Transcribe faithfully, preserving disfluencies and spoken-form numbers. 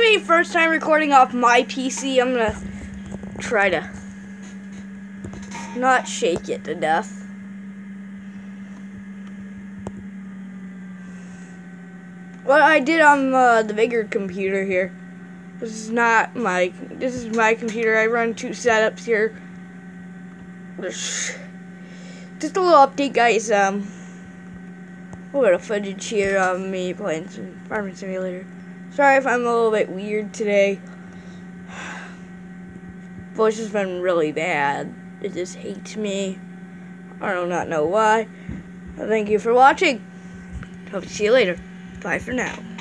me first time recording off my P C. I'm gonna try to not shake it to death. What I did on uh, the bigger computer here. This is not my. This is my computer. I run two setups here. Just a little update, guys. Um, a little footage here of me playing some Farming Simulator. Sorry if I'm a little bit weird today. Voice has been really bad. It just hates me. I do not know why. Thank you for watching. Hope to see you later. Bye for now.